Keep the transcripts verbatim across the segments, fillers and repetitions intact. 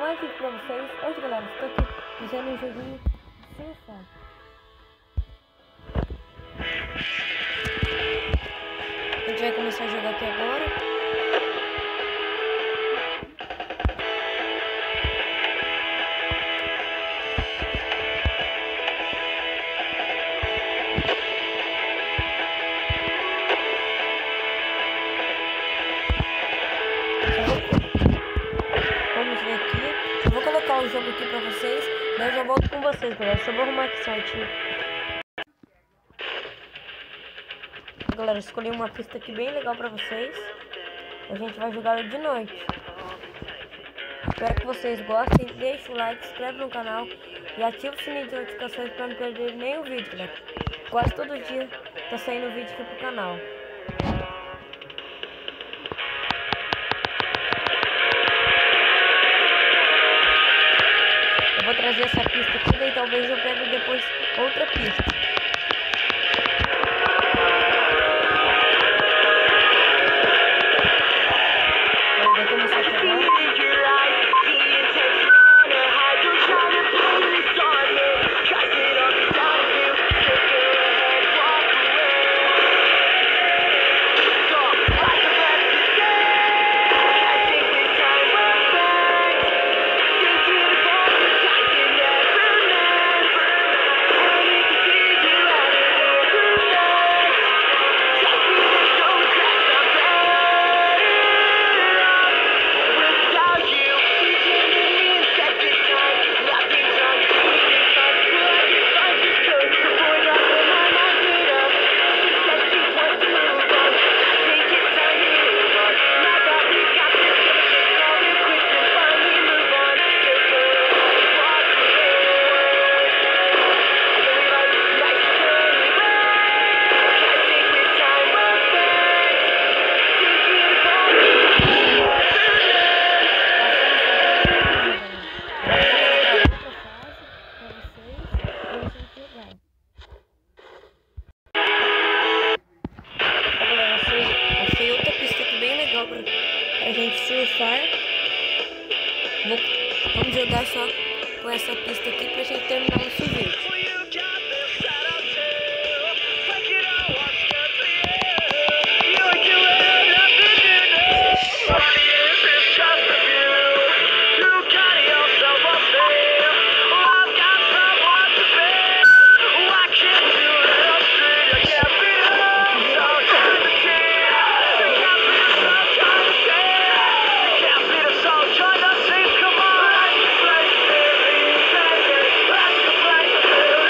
mais vídeo pra vocês. Hoje, galera, estou aqui fazendo um joguinho sensacional. A gente vai começar a jogar aqui agora. Vamos ver aqui. Eu vou colocar o jogo aqui pra vocês. Daí eu já volto com vocês, galera. Só vou arrumar aqui certinho. Galera, escolhi uma pista aqui bem legal pra vocês. A gente vai jogar de noite. Espero que vocês gostem. Deixa o like, se inscreve no canal e ativa o sininho de notificações pra não perder nenhum vídeo, galera. Quase todo dia tá saindo vídeo aqui pro canal. Eu vou trazer essa pista aqui, daí talvez eu pegue depois outra pista. A gente surfar. Vou, vamos jogar só com essa pista aqui pra gente terminar nosso vídeo. Trying to save, come on.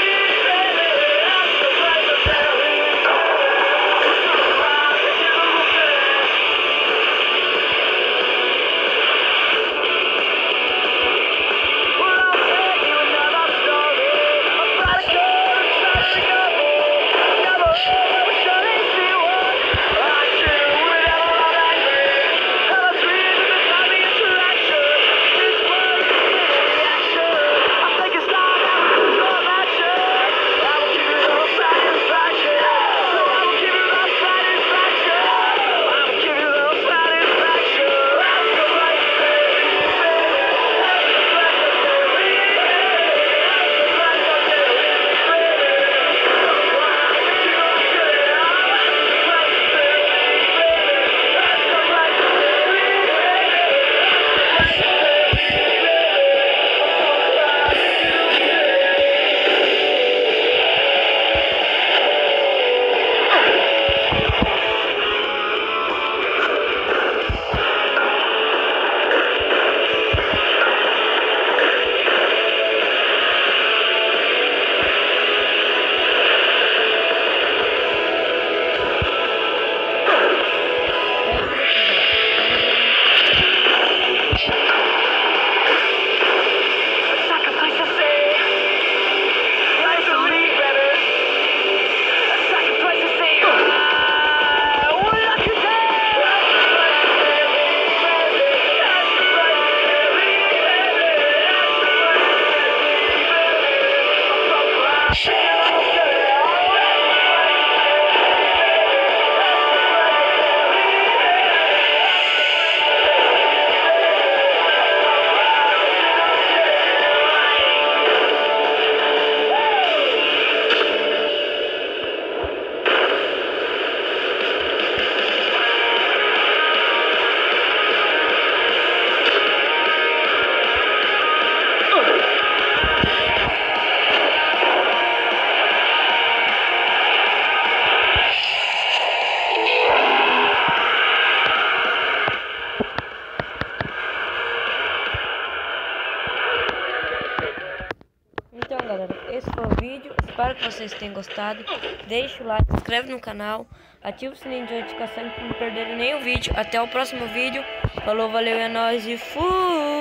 galera, esse foi o vídeo. Espero que vocês tenham gostado. Deixa o like, se inscreve no canal, ativa o sininho de notificação para não perderem nenhum vídeo. Até o próximo vídeo. Falou, valeu, é nóis e fui!